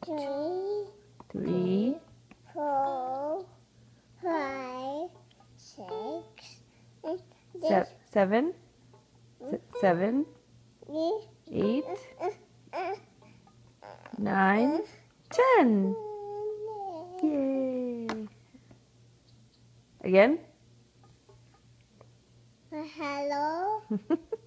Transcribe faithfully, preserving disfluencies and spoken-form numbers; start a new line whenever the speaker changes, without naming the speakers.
three,
three,
four, five, six,
se- seven, se- seven,
eight,
eight, nine, ten. Yay! Again?
hello.